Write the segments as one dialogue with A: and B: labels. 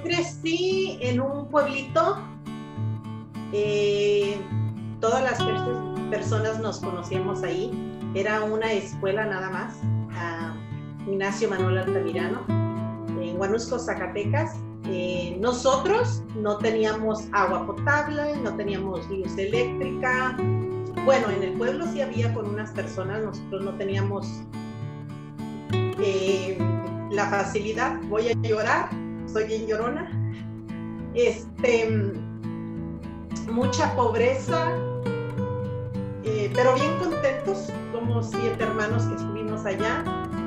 A: crecí en un pueblito. Todas las personas nos conocíamos ahí. Era una escuela nada más, Ignacio Manuel Altamirano, en Huanusco, Zacatecas. Nosotros no teníamos agua potable, no teníamos luz eléctrica. Bueno, en el pueblo sí había con unas personas, nosotros no teníamos la facilidad. Voy a llorar, soy bien llorona. Mucha pobreza, pero bien contentos. Somos 7 hermanos que estuvimos allá,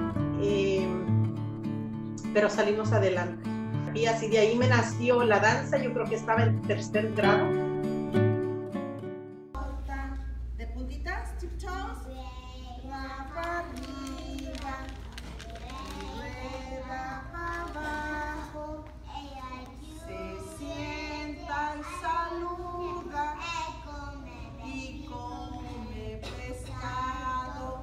A: pero salimos adelante. Y así de ahí me nació la danza. Yo creo que estaba en 3er grado.
B: De puntitas, tiptoes, rueda para arriba, rueda para abajo, se sienta y saluda y come pescado.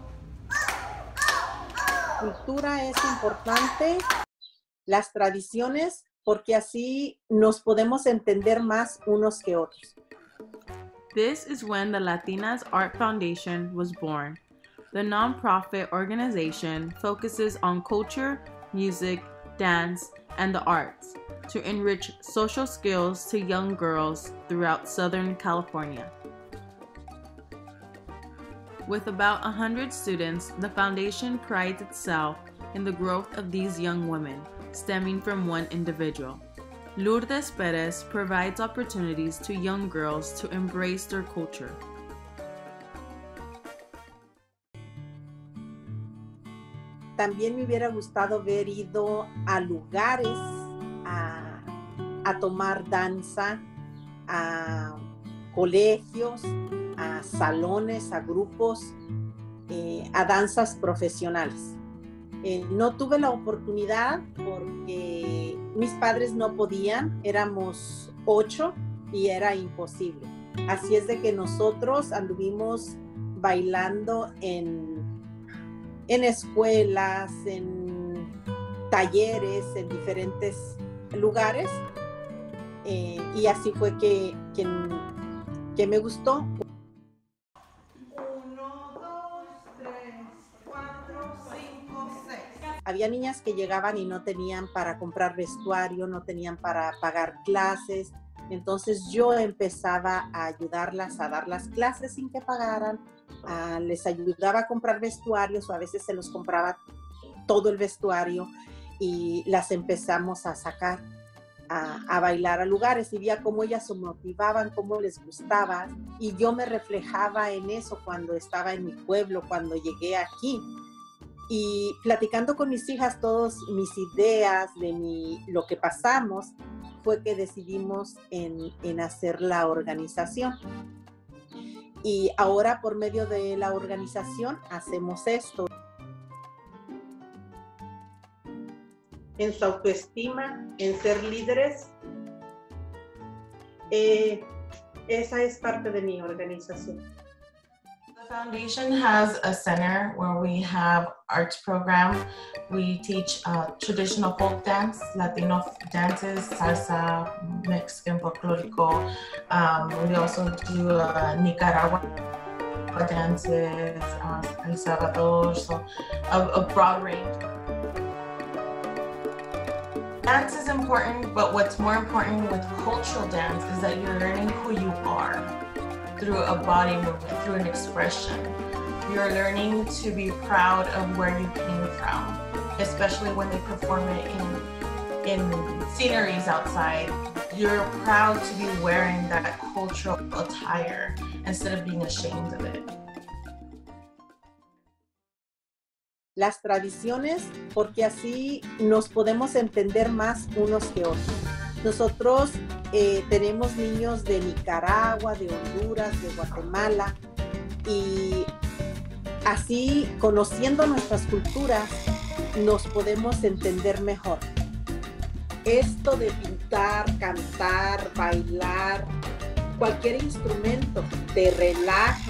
A: Cultura es importante, las tradiciones, porque así nos podemos entender más unos que otros.
C: This is when the Latinas Art Foundation was born. The nonprofit organization focuses on culture, music, dance, and the arts to enrich social skills to young girls throughout Southern California. With about 100 students, the foundation prides itself in the growth of these young women, stemming from one individual. Lourdes Perez provides opportunities to young girls to embrace their culture.
A: También me hubiera gustado haber ido a lugares a tomar danza, a colegios, a salones, a grupos, a danzas profesionales. No tuve la oportunidad porque mis padres no podían, éramos 8 y era imposible. Así es de que nosotros anduvimos bailando en escuelas, en talleres, en diferentes lugares, y así fue que me gustó.
B: 1, 2, 3, 4, 5, 6.
A: Había niñas que llegaban y no tenían para comprar vestuario, no tenían para pagar clases. Entonces yo empezaba a ayudarlas a dar las clases sin que pagaran. Les ayudaba a comprar vestuarios, o a veces se los compraba todo el vestuario, y las empezamos a sacar a bailar a lugares, y veía cómo ellas se motivaban, cómo les gustaba, y yo me reflejaba en eso cuando estaba en mi pueblo, cuando llegué aquí. Y platicando con mis hijas todas mis ideas de lo que pasamos, fue que decidimos en hacer la organización. Y ahora, por medio de la organización, hacemos esto. En su autoestima, en ser líderes, esa es parte de mi organización.
D: The foundation has a center where we have arts program. We teach traditional folk dance, Latino dances, salsa, Mexican folklorico. We also do Nicaragua dances, El Salvador, so a broad range. Dance is important, but what's more important with cultural dance is that you're learning who you are through a body movement, through an expression. You're learning to be proud of where you came from, especially when they perform it in sceneries outside. You're proud to be wearing that cultural attire instead of being ashamed of it.
A: Las tradiciones, porque así nos podemos entender más unos que otros. Nosotros tenemos niños de Nicaragua, de Honduras, de Guatemala, y así, conociendo nuestras culturas, nos podemos entender mejor. Esto de pintar, cantar, bailar, cualquier instrumento, te relaja,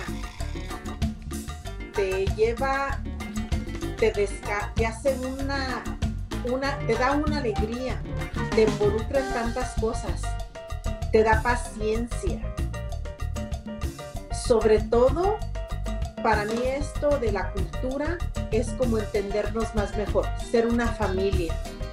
A: te lleva, te hace te da una alegría. te involucra en tantas cosas, te da paciencia. Sobre todo, para mí esto de la cultura es como entendernos más mejor, ser una familia.